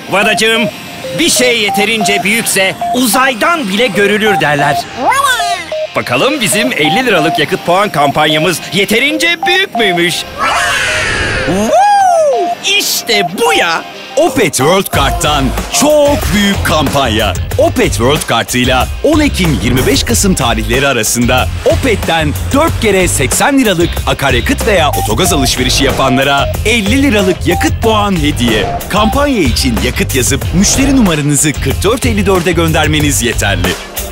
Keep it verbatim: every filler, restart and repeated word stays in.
Vadacığım, bir şey yeterince büyükse uzaydan bile görülür derler. Bakalım bizim elli liralık yakıt puan kampanyamız yeterince büyük müymüş? İşte bu ya! Opet World Kart'tan çok büyük kampanya. Opet World Kart'ıyla on Ekim yirmi beş Kasım tarihleri arasında Opet'ten dört kere seksen liralık akaryakıt veya otogaz alışverişi yapanlara elli liralık yakıt puan hediye. Kampanya için yakıt yazıp müşteri numaranızı kırk dört elli dörde göndermeniz yeterli.